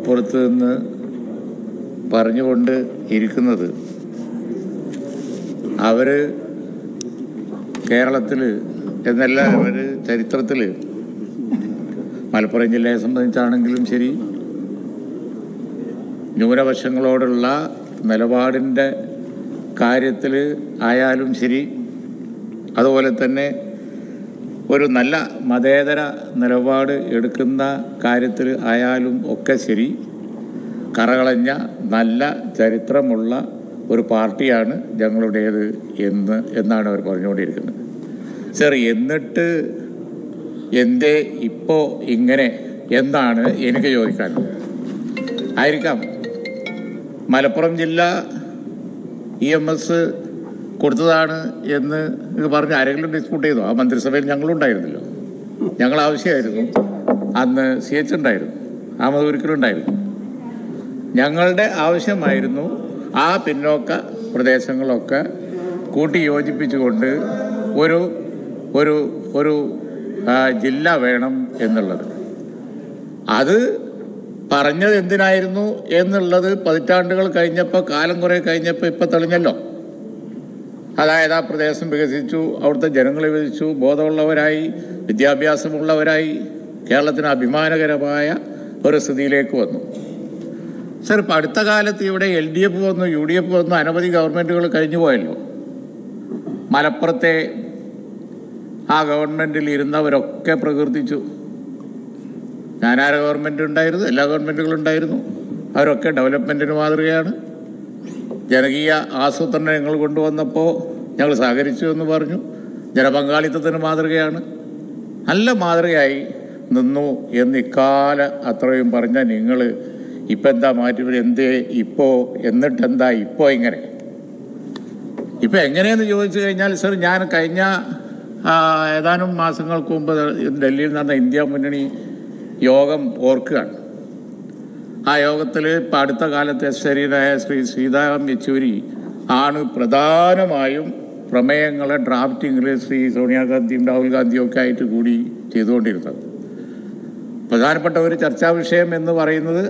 അപ്പുറത്ത് നിന്ന് പറഞ്ഞുകൊണ്ട് ഇരിക്കുന്നത് അവർ കേരളത്തിൽ എന്നല്ല അവർ ചരിത്രത്തിൽ മലപ്പുറം ജില്ലയെ സംബന്ധിച്ചാണെങ്കിലും ശരി ന്യൂനപക്ഷങ്ങളോടുള്ള നിലപാടിൻ്റെ കാര്യത്തിൽ ആയാലും ശരി അതുപോലെ തന്നെ ഒരു നല്ല മതേതര നിലപാട് എടുക്കുന്ന കാര്യത്തിൽ ആയാലും ഒക്കെ ശരി കറകളഞ്ഞ നല്ല ചരിത്രമുള്ള ഒരു പാർട്ടിയാണ് ഞങ്ങളുടേത് എന്നാണ് അവർ പറഞ്ഞുകൊണ്ടിരിക്കുന്നത്. സർ, എന്നിട്ട് എന്തേ ഇപ്പോൾ ഇങ്ങനെ എന്നാണ് എനിക്ക് ചോദിക്കാനുള്ളത്. ആയിരിക്കാം മലപ്പുറം ജില്ല EMS കൊടുത്തതാണ് എന്ന് ഇത് പറഞ്ഞ് ആരെങ്കിലും ഡിസ്പ്യൂട്ട് ചെയ്തോ? ആ മന്ത്രിസഭയിൽ ഞങ്ങളുണ്ടായിരുന്നല്ലോ. ഞങ്ങൾ ആവശ്യമായിരുന്നു. അന്ന് CH ഉണ്ടായിരുന്നു, അഹമ്മദ് ഒരിക്കലുണ്ടായിരുന്നു. ഞങ്ങളുടെ ആവശ്യമായിരുന്നു ആ പിന്നോക്ക പ്രദേശങ്ങളൊക്കെ കൂട്ടി യോജിപ്പിച്ചുകൊണ്ട് ഒരു ഒരു ഒരു ജില്ല വേണം എന്നുള്ളത്. അത് പറഞ്ഞത് എന്തിനായിരുന്നു എന്നുള്ളത് പതിറ്റാണ്ടുകൾ കഴിഞ്ഞപ്പോൾ, കാലം കുറേ കഴിഞ്ഞപ്പോൾ ഇപ്പം തെളിഞ്ഞല്ലോ. അതായത് ആ പ്രദേശം വികസിച്ചു, അവിടുത്തെ ജനങ്ങൾ വികസിച്ചു, ബോധമുള്ളവരായി, വിദ്യാഭ്യാസമുള്ളവരായി, കേരളത്തിന് അഭിമാനകരമായ ഒരു സ്ഥിതിയിലേക്ക് വന്നു. സർ, ഇപ്പം അടുത്ത കാലത്ത് ഇവിടെ LDF വന്നു, UDF വന്നു, അനവധി ഗവൺമെൻറ്റുകൾ കഴിഞ്ഞു പോയല്ലോ. മലപ്പുറത്തെ ആ ഗവൺമെൻറ്റിൽ ഇരുന്നവരൊക്കെ പ്രകീർത്തിച്ചു. ഞാനാര ഗവൺമെൻറ് ഉണ്ടായിരുന്നു, എല്ലാ ഗവൺമെൻറ്റുകളും ഉണ്ടായിരുന്നു. അവരൊക്കെ ഡെവലപ്മെൻറ്റിന് മാതൃകയാണ്. ജനകീയ ആസൂത്രണം ഞങ്ങൾ കൊണ്ടുവന്നപ്പോൾ ഞങ്ങൾ സഹകരിച്ചു എന്ന് പറഞ്ഞു. ജനപങ്കാളിത്തത്തിന് മാതൃകയാണ്. നല്ല മാതൃകയായി നിന്നു എന്ന് ഇക്കാല അത്രയും പറഞ്ഞ നിങ്ങൾ ഇപ്പം എന്താ മാറ്റി? എന്തേ ഇപ്പോൾ? എന്നിട്ടെന്താ ഇപ്പോൾ ഇങ്ങനെ? ഇപ്പം എങ്ങനെയെന്ന് ചോദിച്ചു കഴിഞ്ഞാൽ, സർ, ഞാൻ കഴിഞ്ഞ ഏതാനും മാസങ്ങൾക്ക് മുമ്പ് ഡൽഹിയിൽ നടന്ന ഇന്ത്യ മുന്നണി യോഗം ഓർക്കുകയാണ്. ആ യോഗത്തിൽ ഇപ്പം അടുത്ത കാലത്തെ ശരീരമായ ശ്രീ സീതാറാം യെച്ചൂരി ആണ് പ്രധാനമായും പ്രമേയങ്ങളെ ഡ്രാഫ്റ്റിങ്ങിൽ ശ്രീ സോണിയാഗാന്ധിയും രാഹുൽ ഗാന്ധിയും ഒക്കെ ആയിട്ട് കൂടി ചെയ്തുകൊണ്ടിരുന്നത്. പ്രധാനപ്പെട്ട ഒരു ചർച്ചാ വിഷയം എന്ന് പറയുന്നത്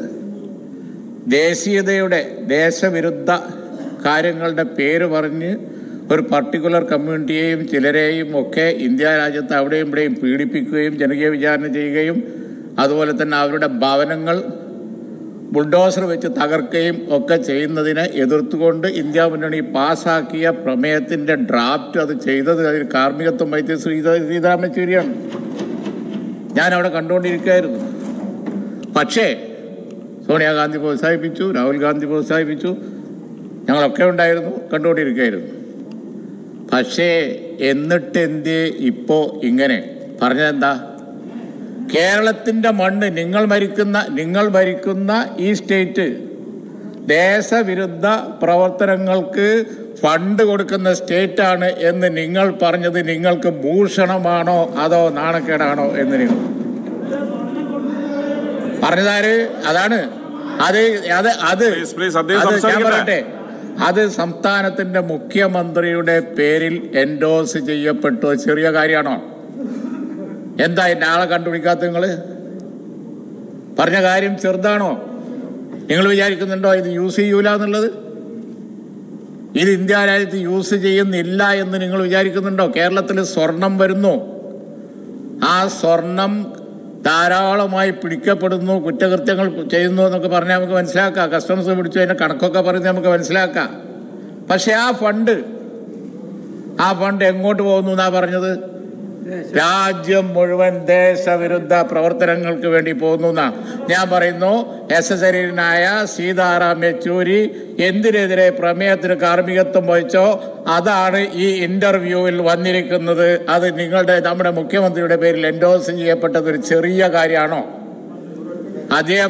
ദേശീയതയുടെ, ദേശവിരുദ്ധ കാര്യങ്ങളുടെ പേര് പറഞ്ഞ് ഒരു പർട്ടിക്കുലർ കമ്മ്യൂണിറ്റിയെയും ചിലരെയും ഒക്കെ ഇന്ത്യ രാജ്യത്ത് അവിടെയും ഇവിടെയും പീഡിപ്പിക്കുകയും ജനകീയ വിചാരണ ചെയ്യുകയും അതുപോലെ തന്നെ അവരുടെ ഭവനങ്ങൾ ബുൾഡോസർ വെച്ച് തകർക്കുകയും ഒക്കെ ചെയ്യുന്നതിനെ എതിർത്തുകൊണ്ട് ഇന്ത്യ മുന്നണി പാസ്സാക്കിയ പ്രമേയത്തിൻ്റെ ഡ്രാഫ്റ്റ് അത് ചെയ്തത് അതിൽ കാർമ്മികത്വം വഹിച്ച സീതാറാം യെച്ചൂരിയാണ്. ഞാനവിടെ കണ്ടുകൊണ്ടിരിക്കുകയായിരുന്നു. പക്ഷേ സോണിയാഗാന്ധി പ്രോത്സാഹിപ്പിച്ചു, രാഹുൽ ഗാന്ധി പ്രോത്സാഹിപ്പിച്ചു, ഞങ്ങളൊക്കെ ഉണ്ടായിരുന്നു, കണ്ടുകൊണ്ടിരിക്കുകയായിരുന്നു. പക്ഷേ എന്നിട്ട് എന്തേ ഇപ്പോൾ ഇങ്ങനെ? പറഞ്ഞതെന്താ? കേരളത്തിൻ്റെ മണ്ണ്, നിങ്ങൾ ഭരിക്കുന്ന ഈ സ്റ്റേറ്റ് ദേശവിരുദ്ധ പ്രവർത്തനങ്ങൾക്ക് ഫണ്ട് കൊടുക്കുന്ന സ്റ്റേറ്റാണ് എന്ന് നിങ്ങൾ പറഞ്ഞത് നിങ്ങൾക്ക് ഭൂഷണമാണോ അതോ നാണക്കേടാണോ എന്ന് നിങ്ങൾ പറഞ്ഞതാര്? അതാണ് ഞാൻ പറയട്ടെ, അത് സംസ്ഥാനത്തിൻ്റെ മുഖ്യമന്ത്രിയുടെ പേരിൽ എൻഡോസ് ചെയ്യപ്പെട്ടു. ചെറിയ കാര്യമാണോ? എന്താ എൻ്റെ ആളെ കണ്ടുപിടിക്കാത്ത? നിങ്ങൾ പറഞ്ഞ കാര്യം ചെറുതാണോ? നിങ്ങൾ വിചാരിക്കുന്നുണ്ടോ ഇത് യൂസ് ചെയ്യൂല എന്നുള്ളത്? ഇത് ഇന്ത്യ രാജ്യത്ത് യൂസ് ചെയ്യുന്നില്ല എന്ന് നിങ്ങൾ വിചാരിക്കുന്നുണ്ടോ? കേരളത്തിൽ സ്വർണം വരുന്നു, ആ സ്വർണം ധാരാളമായി പിടിക്കപ്പെടുന്നു, കുറ്റകൃത്യങ്ങൾ ചെയ്യുന്നു എന്നൊക്കെ പറഞ്ഞാൽ നമുക്ക് മനസ്സിലാക്കാം. കസ്റ്റംസ് പിടിച്ചു, അതിൻ്റെ കണക്കൊക്കെ പറഞ്ഞ് നമുക്ക് മനസ്സിലാക്കാം. പക്ഷെ ആ ഫണ്ട് എങ്ങോട്ട് പോകുന്നു എന്നാ പറഞ്ഞത്? രാജ്യം മുഴുവൻ ദേശവിരുദ്ധ പ്രവർത്തനങ്ങൾക്ക് വേണ്ടി പോകുന്നു എന്നാ ഞാൻ പറയുന്നു. ശരീരനായ സീതാറാം യെച്ചൂരി എന്തിനെതിരെ പ്രമേയത്തിന് കാർമ്മികത്വം വഹിച്ചോ അതാണ് ഈ ഇന്റർവ്യൂവിൽ വന്നിരിക്കുന്നത്. അത് നമ്മുടെ മുഖ്യമന്ത്രിയുടെ പേരിൽ എൻഡോസ് ചെയ്യപ്പെട്ടത് ഒരു ചെറിയ കാര്യമാണോ? അദ്ദേഹം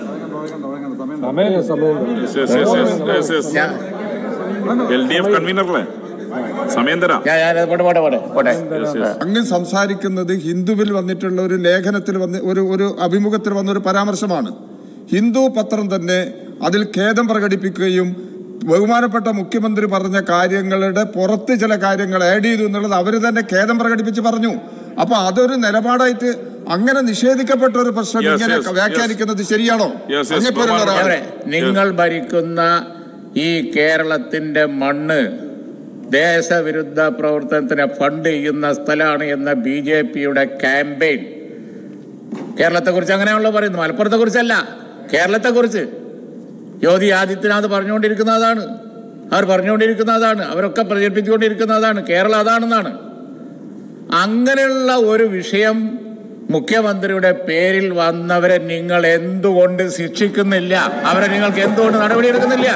LDF കൺവീനറല്ലേ? സമയം തരാം. അങ്ങ് സംസാരിക്കുന്നത് ഹിന്ദുവിൽ വന്നിട്ടുള്ള ഒരു ലേഖനത്തിൽ ഒരു അഭിമുഖത്തിൽ വന്ന ഒരു പരാമർശമാണ്. ഹിന്ദു പത്രം തന്നെ അതിൽ ഖേദം പ്രകടിപ്പിക്കുകയും ബഹുമാനപ്പെട്ട മുഖ്യമന്ത്രി പറഞ്ഞ കാര്യങ്ങളുടെ പുറത്ത് ചില കാര്യങ്ങൾ ആഡ് ചെയ്തു എന്നുള്ളത് അവർ തന്നെ ഖേദം പ്രകടിപ്പിച്ച് പറഞ്ഞു. അപ്പൊ അതൊരു നിലപാടായിട്ട് അങ്ങനെ നിഷേധിക്കപ്പെട്ട ഒരു പ്രശ്നം ഇങ്ങനെ വ്യാഖ്യാനിക്കുന്നത് ശരിയാണോ? നിങ്ങൾ ഭരിക്കുന്ന ഈ കേരളത്തിന്റെ മണ്ണ് ദേശവിരുദ്ധ പ്രവർത്തനത്തിന് ഫണ്ട് ചെയ്യുന്ന സ്ഥലമാണ് എന്ന BJPയുടെ ക്യാമ്പയിൻ കേരളത്തെക്കുറിച്ച് അങ്ങനെയാണല്ലോ പറയുന്നത്. മലപ്പുറത്തെ കുറിച്ചല്ല, കേരളത്തെക്കുറിച്ച് യോഗി ആദിത്യനാഥ് പറഞ്ഞുകൊണ്ടിരിക്കുന്നതാണ്, അവരൊക്കെ പ്രചരിപ്പിച്ചുകൊണ്ടിരിക്കുന്നതാണ്, കേരളം അതാണെന്നാണ്. അങ്ങനെയുള്ള ഒരു വിഷയം മുഖ്യമന്ത്രിയുടെ പേരിൽ വന്നവരെ നിങ്ങൾ എന്തുകൊണ്ട് ശിക്ഷിക്കുന്നില്ല? അവരെ നിങ്ങൾക്ക് എന്തുകൊണ്ട് നടപടിയെടുക്കുന്നില്ല?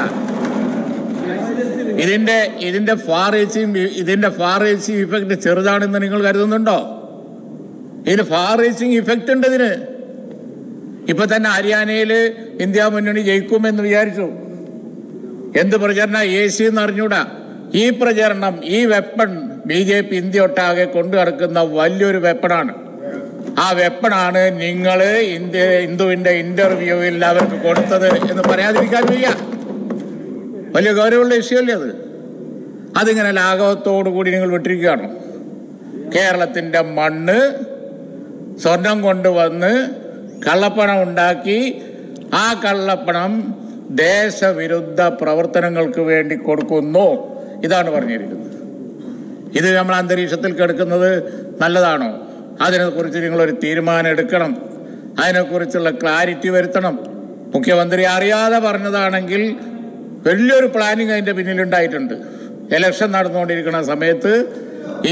ഇതിന്റെ ഫാർ റീച്ചിങ് ഇഫക്റ്റ് ചെറുതാണെന്ന് നിങ്ങൾ കരുതുന്നുണ്ടോ? ഇതിന് ഫാർ റീച്ചിങ് ഇഫക്റ്റ് ഉണ്ട്. ഇതിന് ഇപ്പൊ തന്നെ ഹരിയാനയിൽ ഇന്ത്യ മുന്നണി ജയിക്കുമെന്ന് വിചാരിച്ചു. എന്ത് പ്രചരണ AC എന്ന് അറിഞ്ഞൂടാ. ഈ പ്രചരണം, ഈ വെപ്പൺ BJP ഇന്ത്യ ഒട്ടാകെ കൊണ്ടു നടക്കുന്ന വലിയൊരു വെപ്പണാണ്. ആ വെപ്പണാണ് നിങ്ങൾ ഹിന്ദുവിന്റെ ഇന്റർവ്യൂവിൽ അവർക്ക് കൊടുത്തത് എന്ന് പറയാതിരിക്കാൻ വയ്യ. വലിയ ഗൗരവമുള്ള ഇഷ്യല്ലേ അത്? അതിങ്ങനെ ലാഘവത്തോടു കൂടി നിങ്ങൾ വിട്ടിരിക്കുകയാണ്. കേരളത്തിന്റെ മണ്ണ് സ്വർണം കൊണ്ടുവന്ന് കള്ളപ്പണം ഉണ്ടാക്കി ആ കള്ളപ്പണം ദേശവിരുദ്ധ പ്രവർത്തനങ്ങൾക്ക് വേണ്ടി കൊടുക്കുന്നു. ഇതാണ് പറഞ്ഞിരിക്കുന്നത്. ഇത് നമ്മൾ അന്തരീക്ഷത്തിൽ കിടക്കുന്നത് നല്ലതാണോ? അതിനെക്കുറിച്ച് നിങ്ങളൊരു തീരുമാനം എടുക്കണം. അതിനെക്കുറിച്ചുള്ള ക്ലാരിറ്റി വരുത്തണം. മുഖ്യമന്ത്രി അറിയാതെ പറഞ്ഞതാണെങ്കിൽ വലിയൊരു പ്ലാനിങ് അതിൻ്റെ പിന്നിലുണ്ടായിട്ടുണ്ട്. ഇലക്ഷൻ നടന്നുകൊണ്ടിരിക്കുന്ന സമയത്ത് ഈ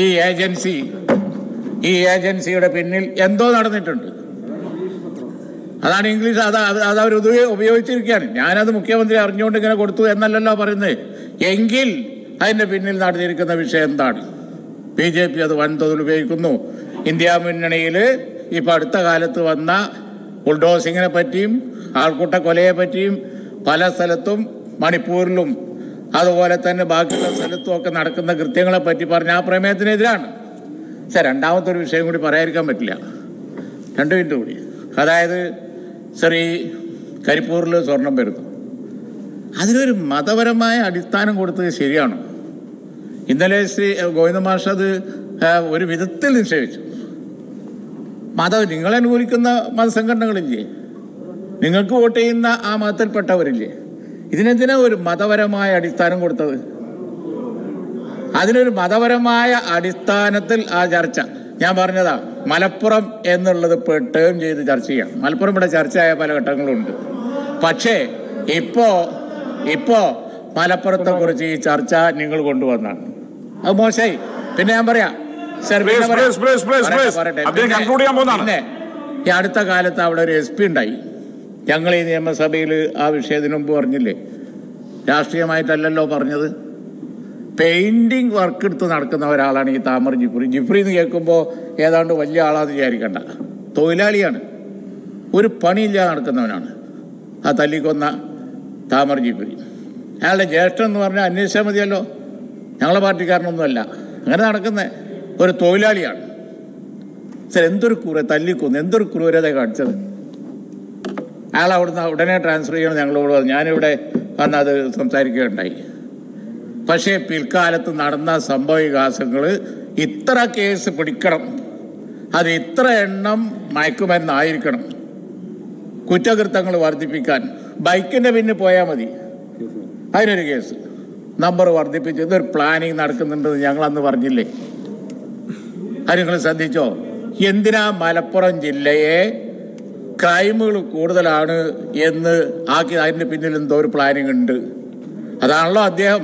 ഏജൻസിയുടെ പിന്നിൽ എന്തോ നടന്നിട്ടുണ്ട്. അതാണ് ഇംഗ്ലീഷ്, അത് അവർ ഉപയോഗിച്ചിരിക്കുകയാണ്. ഞാനത് മുഖ്യമന്ത്രി അറിഞ്ഞുകൊണ്ട് ഇങ്ങനെ കൊടുത്തു എന്നല്ലല്ലോ പറയുന്നത്. എങ്കിൽ അതിൻ്റെ പിന്നിൽ നടന്നിരിക്കുന്ന വിഷയം എന്താണ്? BJP അത് വൻതോതിൽ ഉപയോഗിക്കുന്നു. ഇന്ത്യ മുന്നണിയിൽ ഇപ്പം അടുത്ത കാലത്ത് വന്ന ബുൾഡോസിങ്ങിനെ പറ്റിയും ആൾക്കൂട്ട കൊലയെ പറ്റിയും പല സ്ഥലത്തും മണിപ്പൂരിലും അതുപോലെ തന്നെ ബാക്കിയുള്ള സ്ഥലത്തും ഒക്കെ നടക്കുന്ന കൃത്യങ്ങളെ പറ്റി പറഞ്ഞ ആ പ്രമേയത്തിനെതിരാണ്. രണ്ടാമത്തെ ഒരു വിഷയം കൂടി പറയാതിരിക്കാൻ പറ്റില്ല. 2 മിനിറ്റ് കൂടി. അതായത് ശ്രീ കരിപ്പൂരിൽ സ്വർണം വരുന്നു. അതിനൊരു മതപരമായ അടിസ്ഥാനം കൊടുത്തത് ശരിയാണോ? ഇന്നലെ ശ്രീ ഗോവിന്ദ മാഷ് അത് ഒരു വിധത്തിൽ നിഷേധിച്ചു. നിങ്ങളെ അനുകൂലിക്കുന്ന മതസംഘടനകളില്ലേ? നിങ്ങൾക്ക് വോട്ട് ചെയ്യുന്ന ആ മതത്തിൽപ്പെട്ടവരില്ലേ? ഇതിനെന്തിനാ ഒരു മതപരമായ അടിസ്ഥാനം കൊടുത്തത്? അതിനൊരു മതപരമായ അടിസ്ഥാനത്തിൽ ആ ചർച്ച ഞാൻ പറഞ്ഞതാ. മലപ്പുറം എന്നുള്ളത് ഇപ്പോൾ ടേം ചെയ്ത് ചർച്ച ചെയ്യാം. മലപ്പുറം ഇവിടെ ചർച്ചയായ പല ഘട്ടങ്ങളുണ്ട്. പക്ഷേ ഇപ്പോ മലപ്പുറത്തെ കുറിച്ച് ഈ ചർച്ച നിങ്ങൾ കൊണ്ടുവന്നാണ്. അത് മോശമായി. പിന്നെ ഞാൻ പറയാം, പിന്നെ ഈ അടുത്ത കാലത്ത് അവിടെ ഒരു SP ഉണ്ടായി. ഞങ്ങൾ ഈ നിയമസഭയിൽ ആ വിഷയത്തിന് മുമ്പ് പറഞ്ഞില്ലേ? രാഷ്ട്രീയമായിട്ടല്ലല്ലോ പറഞ്ഞത്. പെയിന്റിങ് വർക്ക് എടുത്ത് നടക്കുന്ന ഒരാളാണ് ഈ താമർ ജിഫ്രി. ജിഫ്രി എന്ന് കേൾക്കുമ്പോൾ ഏതാണ്ട് വലിയ ആളാന്ന് വിചാരിക്കണ്ട. തൊഴിലാളിയാണ്, ഒരു പണിയില്ലാതെ നടക്കുന്നവനാണ് ആ തല്ലിക്കൊന്ന താമർ ജിഫ്രി. അയാളുടെ ജ്യേഷ്ഠൻ എന്ന് പറഞ്ഞാൽ അന്വേഷിച്ചാൽ മതിയല്ലോ. ഞങ്ങളെ പാർട്ടിക്കാരനൊന്നുമല്ല. അങ്ങനെ നടക്കുന്ന ഒരു തൊഴിലാളിയാണ്. എന്തൊരു തല്ലിക്കൊന്നു, എന്തൊരു ക്രൂരത കാണിച്ചത്. അയാൾ അവിടുന്ന് ഉടനെ ട്രാൻസ്ഫർ ചെയ്യണം ഞങ്ങളോട്. ഞാനിവിടെ വന്ന് അത് സംസാരിക്കുകയുണ്ടായി. പക്ഷേ പിൽക്കാലത്ത് നടന്ന സംഭവവികാസങ്ങൾ ഇത്ര കേസ് പിടിക്കണം, അത് ഇത്ര എണ്ണം മയക്കുമരുന്നായിരിക്കണം, കുറ്റകൃത്യങ്ങൾ വർദ്ധിപ്പിക്കാൻ ബൈക്കിൻ്റെ പിന്നിൽ പോയാൽ മതി, അതിനൊരു കേസ് നമ്പർ വർദ്ധിപ്പിച്ച് ഇതൊരു പ്ലാനിങ് നടക്കുന്നുണ്ടെന്ന് ഞങ്ങളന്ന് പറഞ്ഞില്ലേ? അത് നിങ്ങൾ ശ്രദ്ധിച്ചോ? എന്തിനാ മലപ്പുറം ജില്ലയെ ക്രൈമുകൾ കൂടുതലാണ് എന്ന് ആക്കി? അതിൻ്റെ പിന്നിൽ എന്തോ ഒരു പ്ലാനിങ് ഉണ്ട്. അതാണല്ലോ അദ്ദേഹം.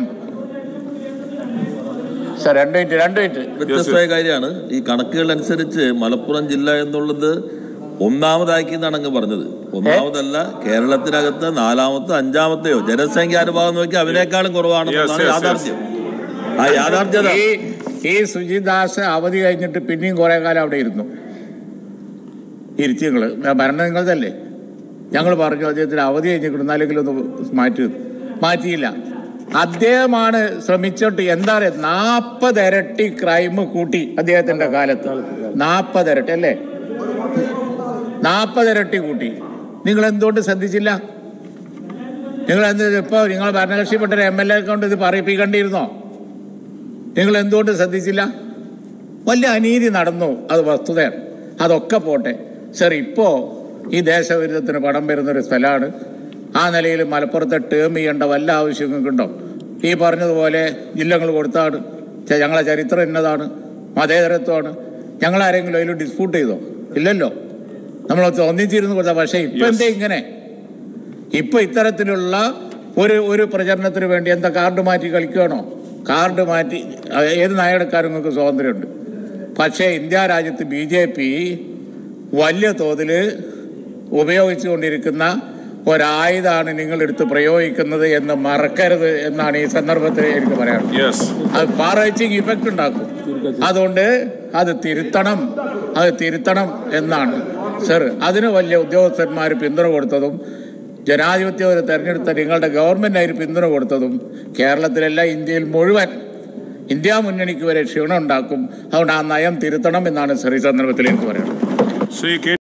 വ്യത്യസ്തമായ കാര്യമാണ്. ഈ കണക്കുകൾ അനുസരിച്ച് മലപ്പുറം ജില്ല എന്നുള്ളത് ഒന്നാമതാക്കി എന്നാണ് അങ്ങ് പറഞ്ഞത്. ഒന്നാമതല്ല, കേരളത്തിനകത്ത് 4-മത്തെ 5-മത്തെയോ ജനസംഖ്യാനുപാതം നോക്കി അവനേക്കാളും കുറവാണെന്നാണ് യാഥാർത്ഥ്യം. ആ യാഥാർത്ഥ്യത ഈ സുജിദാസ് അവധി കഴിഞ്ഞിട്ട് പിന്നെയും കുറെ കാലം അവിടെ ഇരുന്നു. ഇരുത്തി ഭരണം നിങ്ങളതല്ലേ? ഞങ്ങൾ പറഞ്ഞു അദ്ദേഹത്തിന് അവധി കഴിഞ്ഞിട്ടുണ്ടെന്നാലെങ്കിലും ഒന്ന് മാറ്റിയില്ല. അദ്ദേഹമാണ് ശ്രമിച്ചിട്ട് എന്താ പറയുക, 40 ഇരട്ടി ക്രൈം കൂട്ടി അദ്ദേഹത്തിന്റെ കാലത്ത്. 40 ഇരട്ടി അല്ലേ? 40 ഇരട്ടി കൂട്ടി. നിങ്ങൾ എന്തുകൊണ്ട് ശ്രദ്ധിച്ചില്ല? ഇപ്പോൾ നിങ്ങൾ ഭരണകക്ഷിപ്പെട്ട ഒരു MLA കൊണ്ട് ഇത് പറയിപ്പിക്കേണ്ടിയിരുന്നോ? നിങ്ങൾ എന്തുകൊണ്ട് ശ്രദ്ധിച്ചില്ല? വലിയ അനീതി നടന്നു, അത് വസ്തുതയാണ്. അതൊക്കെ പോട്ടെ സർ. ഇപ്പോൾ ഈ ദേശവിരുദ്ധത്തിന് പണം വരുന്നൊരു സ്ഥലമാണ്. ആ നിലയിൽ മലപ്പുറത്തെ ടേം ചെയ്യേണ്ട വല്ല ആവശ്യങ്ങൾക്കുണ്ടോ? ഈ പറഞ്ഞതുപോലെ ജില്ലകൾ കൊടുത്താണ്, ഞങ്ങളെ ചരിത്രം എന്നതാണ്, മതേതരത്വമാണ്. ഞങ്ങളാരെങ്കിലും അതിൽ ഡിസ്പ്യൂട്ട് ചെയ്തോ? ഇല്ലല്ലോ. നമ്മൾ ഒന്നിച്ചിരുന്ന് കൊടുത്താൽ. പക്ഷേ ഇപ്പം എന്തേ ഇങ്ങനെ? ഇപ്പം ഇത്തരത്തിലുള്ള ഒരു പ്രചരണത്തിന് വേണ്ടി എന്താ കാർഡ് മാറ്റി കളിക്കുകയാണോ? കാർഡ് മാറ്റി ഏത് നയമെടുക്കാനും നിങ്ങൾക്ക് സ്വാതന്ത്ര്യമുണ്ട്. പക്ഷേ ഇന്ത്യ രാജ്യത്ത് BJP വലിയ തോതിൽ ഉപയോഗിച്ചുകൊണ്ടിരിക്കുന്ന ഒരായുധമാണ് നിങ്ങളെടുത്ത് പ്രയോഗിക്കുന്നത് എന്ന് മറക്കരുത് എന്നാണ് ഈ സന്ദർഭത്തിൽ എനിക്ക് പറയാനുള്ളത്. അത് ഫാർ റീച്ചിങ് ഇഫക്റ്റ് ഉണ്ടാക്കും. അതുകൊണ്ട് അത് തിരുത്തണം എന്നാണ് സർ. അതിന് വലിയ ഉദ്യോഗസ്ഥന്മാർ പിന്തുണ കൊടുത്തതും ജനാധിപത്യം തെരഞ്ഞെടുത്ത നിങ്ങളുടെ ഗവൺമെന്റ് അതിന് പിന്തുണ കൊടുത്തതും കേരളത്തിലല്ല, ഇന്ത്യയിൽ മുഴുവൻ ഇന്ത്യ മുന്നണിക്ക് വരെ ക്ഷീണം ഉണ്ടാക്കും. അതുകൊണ്ട് ആ നയം തിരുത്തണം എന്നാണ് സർ ഈ സന്ദർഭത്തിൽ എനിക്ക് പറയുന്നത്.